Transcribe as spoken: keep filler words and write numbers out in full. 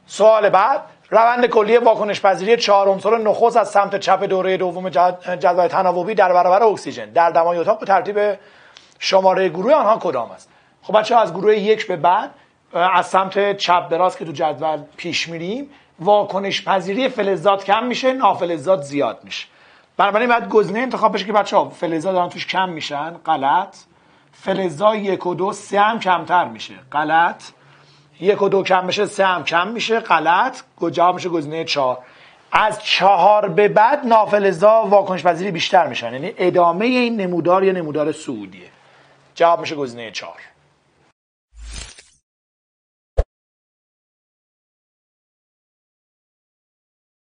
سوال بعد، روند کلی واکنش پذیری چهار عنصر نخست از سمت چپ دوره دوم جدول تناوبی در برابر اکسیژن در دمای اتاق به ترتیب شماره گروه آنها کدام است؟ خب بچه‌ها از گروه یک به بعد از سمت چپ به راست که تو جدول پیش میریم، واکنش پذیری فلزات کم میشه، نافلزات زیاد میشه. بنابراین باید گزینه انتخاب بشه که بچه‌ها فلزات دارن توش کم میشن، غلط. فلزات یک و دو، سه هم کمتر میشه، غلط. یک و دو کم بشه، سه هم کم میشه، غلط. جواب میشه گزینه چهار. از چهار به بعد نافلزا واکنش پذیری بیشتر میشن، یعنی ادامه این نمودار یا نمودار سعودیه. جواب میشه گزینه چهار.